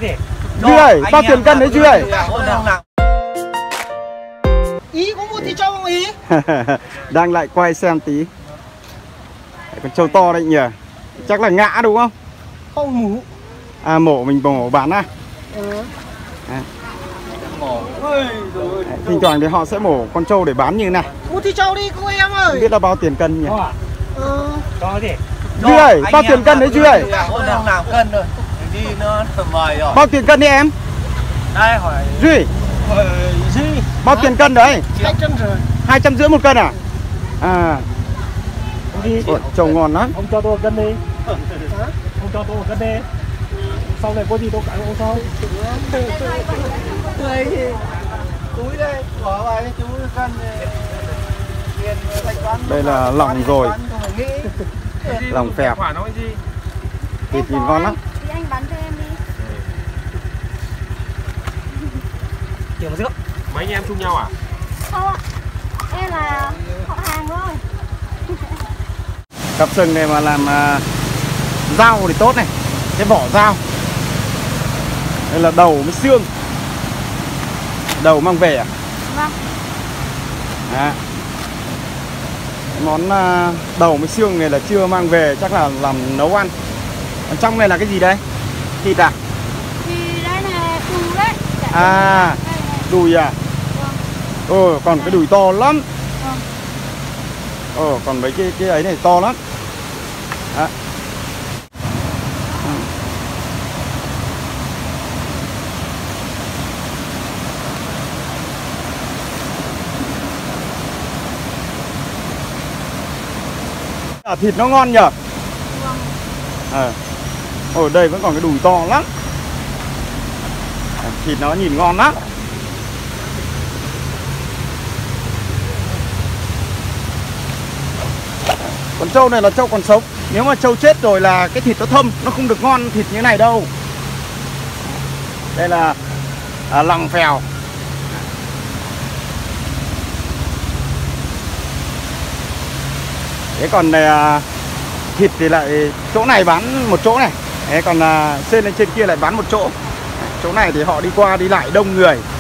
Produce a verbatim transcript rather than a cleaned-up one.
Duy ơi, bao tiền cân đấy Duy ơi? Ý có mua thịt trâu không Ý? Đang lại quay xem tí. Con trâu to đấy nhỉ? Chắc là ngã đúng không? Không mổ. À mổ mình mổ bán à? Ừ. À. Mổ. Ôi, rồi, thỉnh thoảng thì họ sẽ mổ con trâu để bán như thế này. mua thịt trâu đi cô em ơi. Không biết là bao tiền cân nhỉ? Ừ. Cho đi. Duy ơi, bao tiền cân đấy Duy ơi? Hôm nào làm cân rồi. Đi nó mời rồi. Bao tiền cân đi em? Đây hỏi Duy. Duy. Bao tiền cân đấy? Hai trăm rưỡi. Hai trăm rưỡi một cân à? À. Ôi, trâu ngon lắm. Ông cho tôi một cân đi. Ông cho tôi một cân đi. Sau này có gì tôi cãi ông sau. Đây túi đây, bỏ vào cái chú cân tiền thanh toán. Đây là lòng rồi. Lòng phèo. Thịt nhìn ngon lắm. Thì anh bán cho em đi. Kiểu một rưỡi. Mấy anh em chung nhau à? Không ạ. Em là họ hàng thôi. Cặp sừng này mà làm uh, dao thì tốt này. Cái vỏ dao. Đây là đầu với xương. Đầu mang về à? Vâng. À. Món uh, đầu với xương này là chưa mang về, chắc là làm nấu ăn. Ở trong này là cái gì đây? Thịt à? Thì đây là đùi đấy. À, đùi à? Vâng. Ừ, còn cái đùi to lắm. Vâng. Ờ, còn mấy cái cái ấy này to lắm. À. À, thịt nó ngon nhở? Vâng. À. Ở đây vẫn còn cái đùi to lắm. À, thịt nó nhìn ngon lắm. Con trâu này là trâu còn sống. Nếu mà trâu chết rồi là cái thịt nó thâm, nó không được ngon thịt như thế này đâu. Đây là à, lòng phèo. Thế còn à, thịt thì lại chỗ này bán một chỗ này. Thế còn à, trên lên trên kia lại bán một chỗ. Chỗ này thì họ đi qua đi lại đông người.